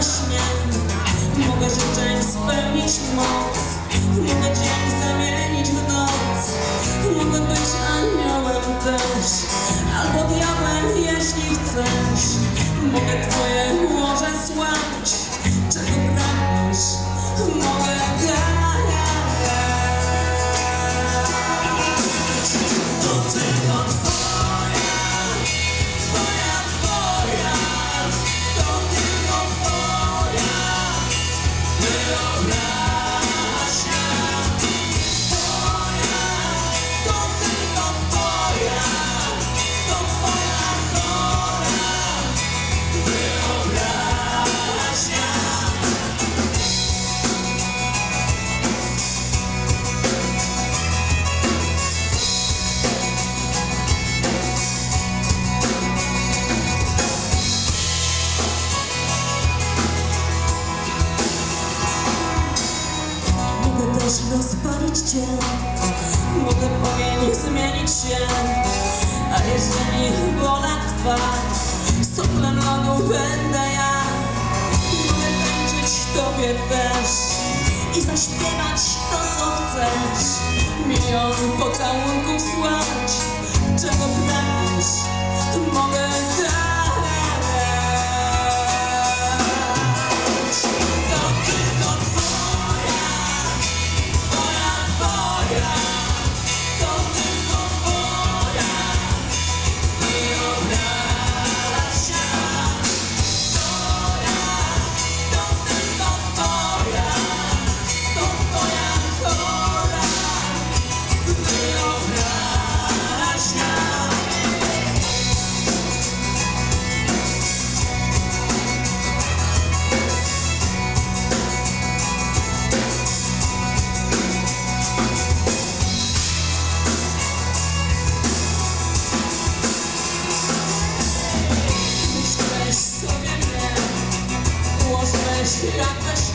śnie. Mogę życzeń spełnić moc, mogę dzień zamienić w noc. Mogę być aniołem też, albo diabłem, jeśli chcesz. Mogę twoje łoże słać, czego pragniesz, mogę dać. To tylko twoja, twoja, twoja, to tylko twoja wyobraźnia. Twoja, to tylko twoja, to twoja chora wyobraźnia. Mogę też rozpalić cię, mogę płomień zmienić się. A jeżeli wola twa, soplem lodu będę ja. Mogę tańczyć tobie też i zaśpiewać to, co chcesz. Milion pocałunków słać, czego pragniesz, mogę dać. To tylko twoja, twoja, twoja, to tylko twoja wyobraźnia. Twoja, to tylko twoja, to twoja chora wyobraźnia. Myślałeś sobie mnie, ułożyłeś jak we